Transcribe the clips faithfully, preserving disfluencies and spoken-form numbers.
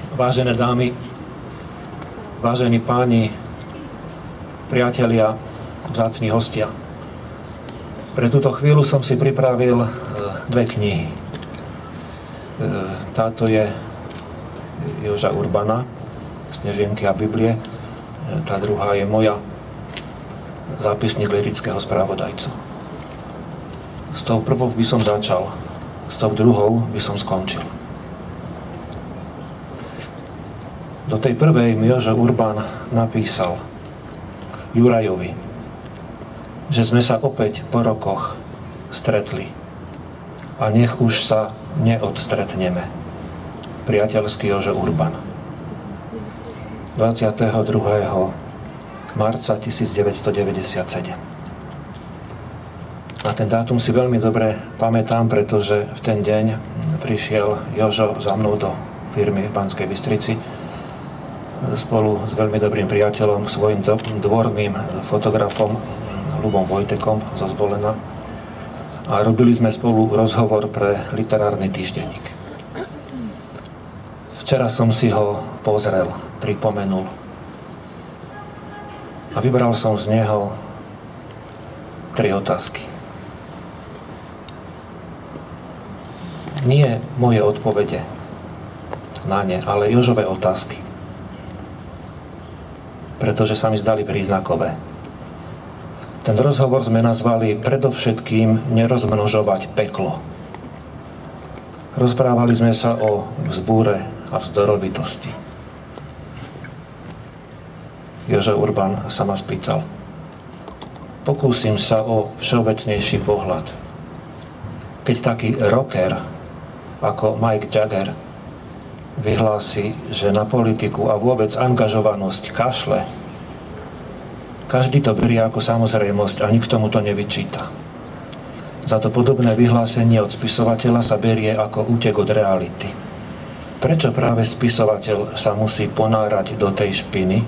Vážené dámy, vážení páni, priatelia, vzácni hostia. Pre túto chvíľu som si pripravil dve knihy. Táto je Joža Urbana, Snežienky a Biblie. Tá druhá je moja, Zápisník lyrického správodajcu. S tou prvou by som začal, s tou druhou by som skončil. Do tej prvej mi Jožo Urban napísal Jurajovi, že sme sa opäť po rokoch stretli a nech už sa neodstretneme. Priateľský Jožo Urban. dvadsiateho druhého marca tisícdeväťstodeväťdesiatsedem. A ten dátum si veľmi dobre pamätám, pretože v ten deň prišiel Jožo za mnou do firmy v Banskej Bystrici spolu s veľmi dobrým priateľom, svojim dvorným fotografom Ľubom Vojtekom zo Zvolena, a robili sme spolu rozhovor pre literárny týždenník. Včera som si ho pozrel, pripomenul a vybral som z neho tri otázky. Nie moje odpovede na ne, ale Jožové otázky, pretože sa mi zdali príznakové. Ten rozhovor sme nazvali predovšetkým nerozmnožovať peklo. Rozprávali sme sa o vzbúre a vzdorovitosti. Jožo Urban sa ma spýtal. Pokúsim sa o všeobecnejší pohľad. Keď taký rocker ako Mick Jagger vyhlási, že na politiku a vôbec angažovanosť kašle, každý to berie ako samozrejmosť a nikto mu to nevyčíta. Za to podobné vyhlásenie od spisovateľa sa berie ako útek od reality. Prečo práve spisovateľ sa musí ponárať do tej špiny?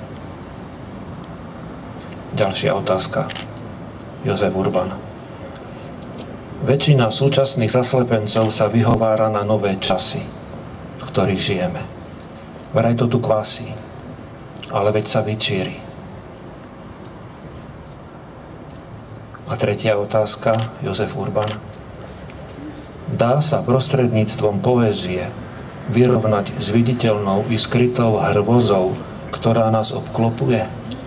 Ďalšia otázka. Jozef Urban. Väčšina súčasných zaslepencov sa vyhovára na nové časy, v ktorých žijeme. Vraj to tu kvasí, ale veď sa vyčíri. A tretia otázka, Jozef Urban. Dá sa prostredníctvom poézie vyrovnať s viditeľnou i skrytou hrôzou, ktorá nás obklopuje?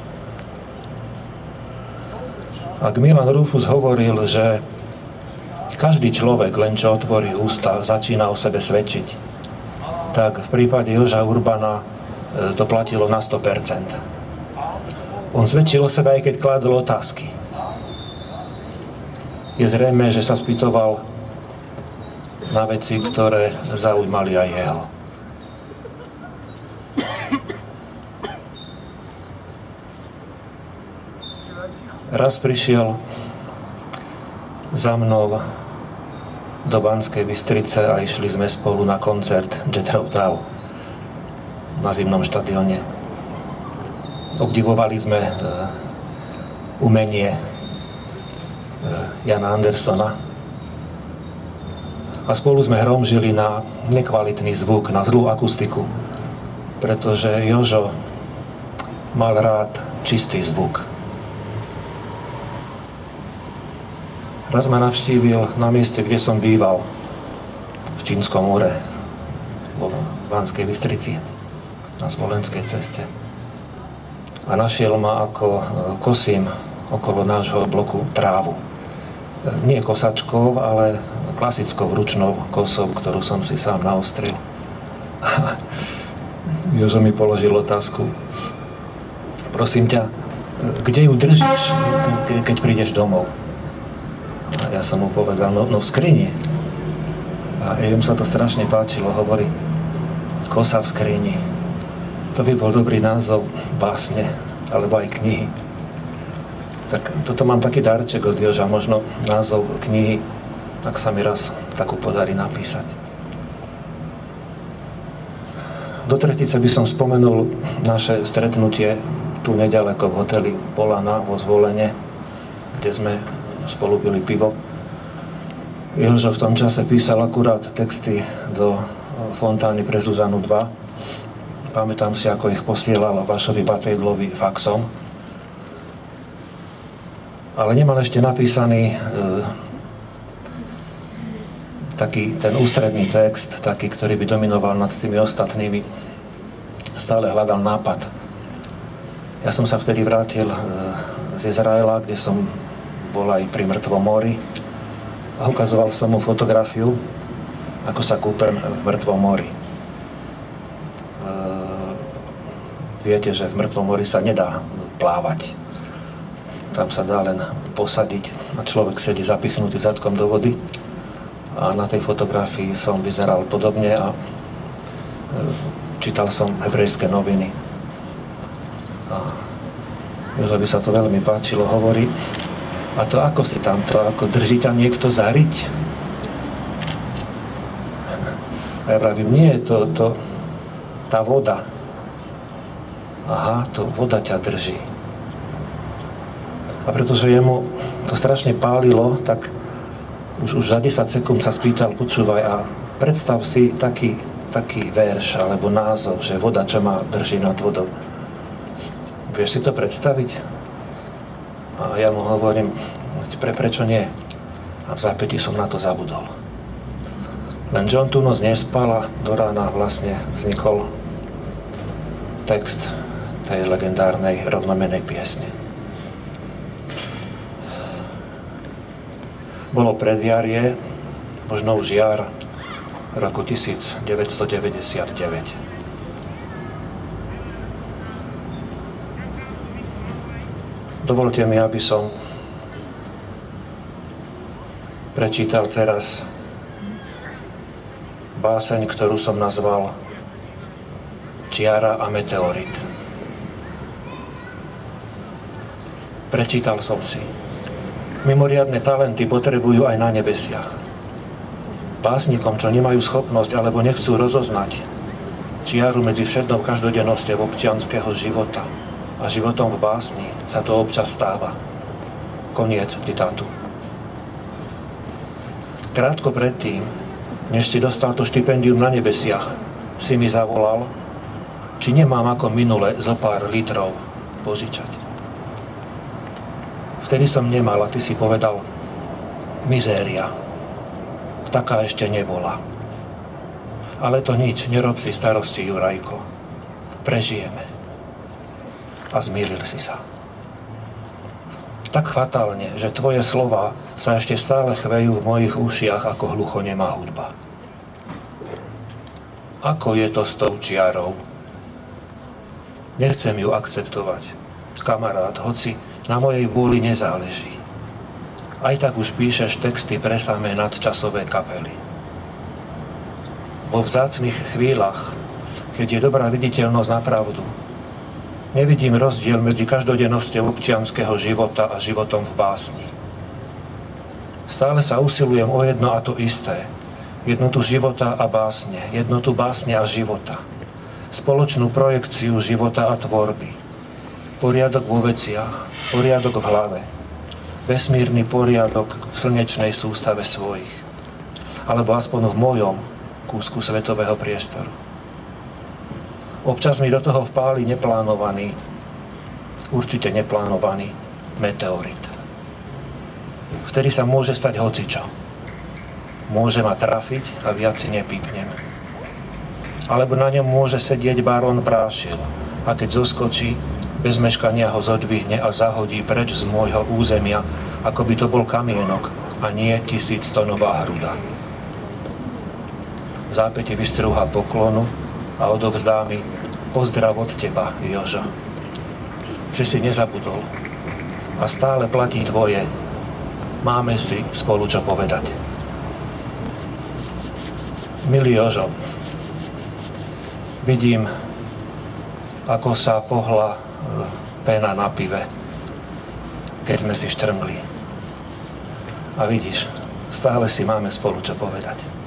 Ak Milan Rufus hovoril, že každý človek, len čo otvorí ústa, začína o sebe svedčiť, tak v prípade Joža Urbana to platilo na sto percent. On svedčil o sebe, aj keď kládol otázky. Je zrejmé, že sa spýtoval na veci, ktoré zaujímali aj jeho. Raz prišiel za mnou do Banskej Bystrice a išli sme spolu na koncert Jethro Tull na Zimnom štadióne. Obdivovali sme e, umenie e, Jana Andersona a spolu sme hromžili na nekvalitný zvuk, na zlú akustiku, pretože Jožo mal rád čistý zvuk. Raz ma navštívil na mieste, kde som býval, v Čínskom Múre, vo Banskej Bystrici, na Zvolenskej ceste. A našiel ma, ako kosím okolo nášho bloku trávu. Nie kosačkou, ale klasickou ručnou kosou, ktorú som si sám naostril. Jožo mi položil otázku. Prosím ťa, kde ju držíš, keď prídeš domov? A ja som mu povedal, no, no v skrini. A jemu sa to strašne páčilo, hovorí, kosa v skrini. To by bol dobrý názov básne, alebo aj knihy. Tak toto mám taký darček od Joža, možno názov knihy, ak sa mi raz takú podarí napísať. Do tretice by som spomenul naše stretnutie tu neďaleko v hoteli Polana vo Zvolene, kde sme spolu pili pivo. Jožo v tom čase písal akurát texty do Fontány pre Zuzanu dva Pamätám si, ako ich posielal Vašovi Batejdlovi faxom. Ale nemal ešte napísaný e, taký ten ústredný text, taký, ktorý by dominoval nad tými ostatnými. Stále hľadal nápad. Ja som sa vtedy vrátil e, z Izraela, kde som bol aj pri Mŕtvom mori a ukazoval som mu fotografiu, ako sa kúpem v Mŕtvom mori. E, viete, že v Mŕtvom mori sa nedá plávať. Tam sa dá len posadiť a človek sedí zapichnutý zadkom do vody. A na tej fotografii som vyzeral podobne a čítal som hebrejské noviny. A Jožovi sa to veľmi páčilo, hovorí: a to ako si tam to, ako drží ťa niekto zariť? A ja vravím, nie, to, to, tá voda. Aha, to voda ťa drží. A pretože jemu to strašne pálilo, tak už, už za desať sekúnd sa spýtal: počúvaj, a predstav si taký, taký verš alebo názov, že voda, čo ma drží nad vodou. Vieš si to predstaviť? A ja mu hovorím: pre, prečo nie? A v zápätí som na to zabudol. Lenže on tú noc nespal a do rána vlastne vznikol text tej legendárnej rovnomennej piesne. Bolo predjarie, možno už jar roku devätnásťstodeväťdesiatdeväť. Dovolte mi, aby som prečítal teraz báseň, ktorú som nazval Čiara a meteorit. Prečítal som si: mimoriadne talenty potrebujú aj na nebesiach. Básnikom, čo nemajú schopnosť alebo nechcú rozoznať čiaru medzi všednou každodennosťou občianskeho života a životom v básni, sa to občas stáva. Koniec citátu. Krátko predtým, než si dostal to štipendium na nebesiach, si mi zavolal, či nemám ako minule zo pár litrov požičať. Vtedy som nemal a ty si povedal: mizéria. Taká ešte nebola. Ale to nič, nerob si starosti, Jurajko. Prežijeme. A zmýlil si sa. Tak fatálne, že tvoje slová sa ešte stále chvejú v mojich ušiach ako hluchonemá hudba. Ako je to s tou čiarou? Nechcem ju akceptovať, kamarát, hoci na mojej vôli nezáleží. Aj tak už píšeš texty pre samé nadčasové kapely. Vo vzácnych chvíľach, keď je dobrá viditeľnosť na pravdu, nevidím rozdiel medzi každodennosťou občianskeho života a životom v básni. Stále sa usilujem o jedno a to isté. Jednotu života a básne, jednotu básne a života. Spoločnú projekciu života a tvorby. Poriadok vo veciach, poriadok v hlave, vesmírny poriadok v slnečnej sústave svojich, alebo aspoň v mojom kúsku svetového priestoru. Občas mi do toho vpáli neplánovaný, určite neplánovaný meteorit. Vtedy sa môže stať hocičo. Môže ma trafiť a viac si nepípnem. Alebo na ňom môže sedieť barón Prášil a keď zoskočí, bez meškania ho zodvihne a zahodí preč z môjho územia, ako by to bol kamienok a nie tisíctonová hruda. V zápäti vystrúha poklonu a odovzdá mi: pozdrav od teba, Jožo. Že si nezabudol. A stále platí tvoje: máme si spolu čo povedať. Milý Jožo, vidím, ako sa pohla pena na pive, keď sme si štrngli. A vidíš, stále si máme spolu čo povedať.